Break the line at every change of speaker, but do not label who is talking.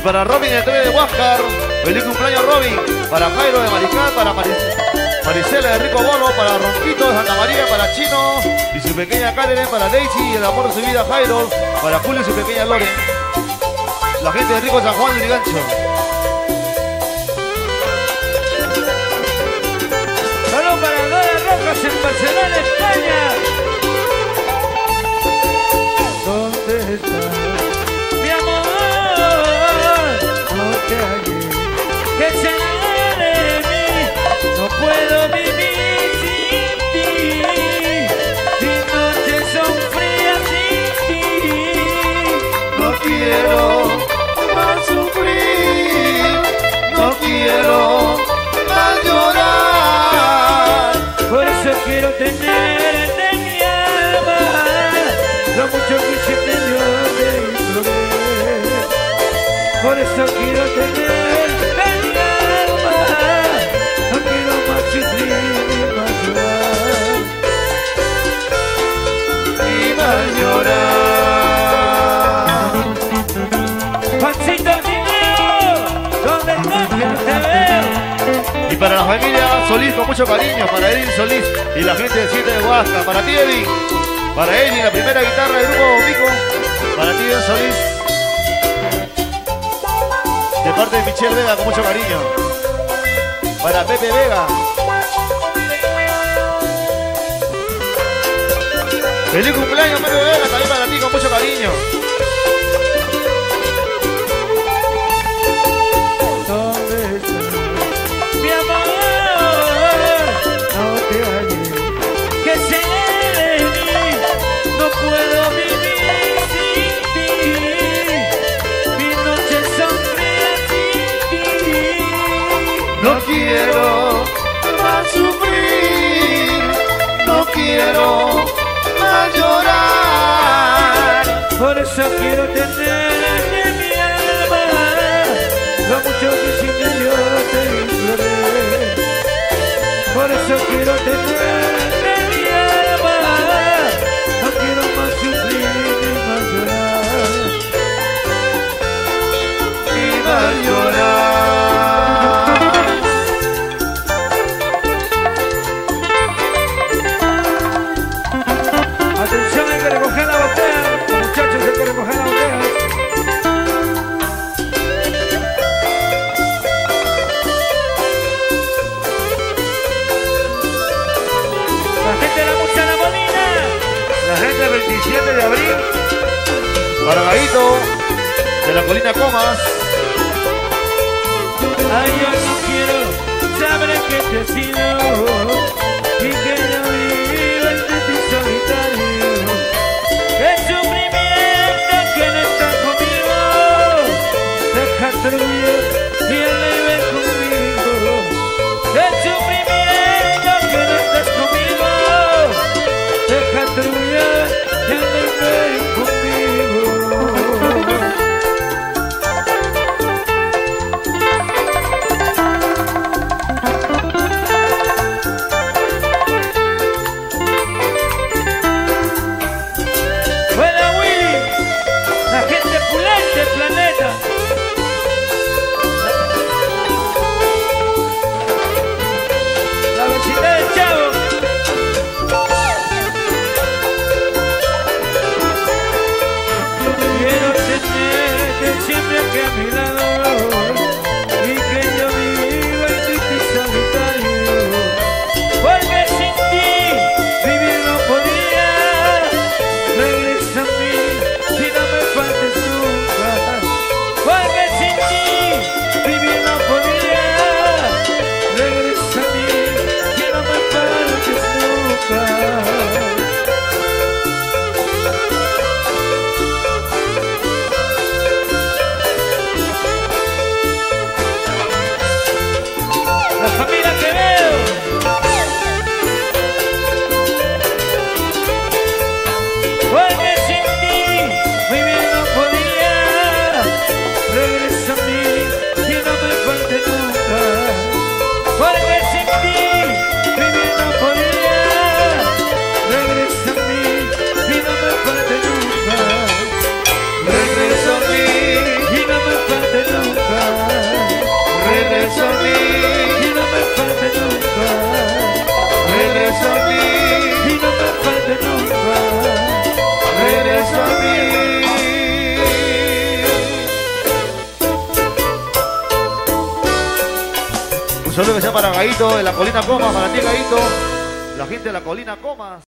para Robin el 3 de Huáscar. Feliz cumpleaños Robin. Para Jairo de Mariscal, para Maricela de Rico Bono, para Ronquito de Santa María, para Chino y su pequeña Karen, para Daisy y el amor de su vida Jairo, para Julio y su pequeña Loren. La gente de Rico San Juan de Ligancho.
Saludos para Dora Rojas en Barcelona, España. ¿Dónde estás, mi amor? No te hallé. ¿Qué será de mí? No puedo vivir sin ti. Mis noches son frías sin ti.
No quiero más sufrir, no quiero más llorar.
Por eso quiero tener de mi alma lo mucho que se te dio de imploré. Por eso quiero tener de mi alma, no quiero más sufrir ni más llorar.
Ni más llorar.
Juancito Niño, ¿dónde estás que no te veo?
Y para la familia Solís con mucho cariño, para Edwin Solís y la gente de 7 de Huasca. Para ti Edwin, para Edwin la primera guitarra del grupo Mico, para ti Edwin Solís. De parte de Michelle Vega con mucho cariño. Para Pepe Vega. Feliz cumpleaños Pepe Vega, también para ti con mucho cariño.
¿Dónde estás, mi amor? No te hallé. ¿Qué será de mí? No puedo vivir sin ti. Mis noches son frías sin ti.
No quiero más sufrir, no quiero más llorar.
Por eso quiero tener de mi alma lo mucho que sin ti yo te imploré. Por eso quiero tener de mi alma, no quiero más sufrir ni más llorar.
Ni más llorar.
Atención, hay que recoger la botella. Muchachos, hay que recoger la botella. La gente de la Mucha La Molina.
La gente del 27 de abril. Para Gaito, de la Colina Comas.
Ay, yo no quiero saber que te he sido y que yo vivo en ti solitario. El sufrimiento que no está conmigo, deja tuyo y él vive conmigo. El sufrimiento que no estás conmigo, deja tuyo y él vive conmigo.
saludo que sea para Gaito de la Colina Comas, para ti Gaito, la gente de la Colina Comas.